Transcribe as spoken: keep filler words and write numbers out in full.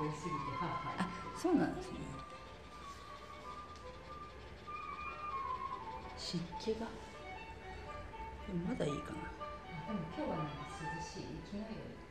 りすぎてはあはあ。 あ、そうなんですね。湿気がまだいいかな。 でも今日はなんか涼しい、昨日より。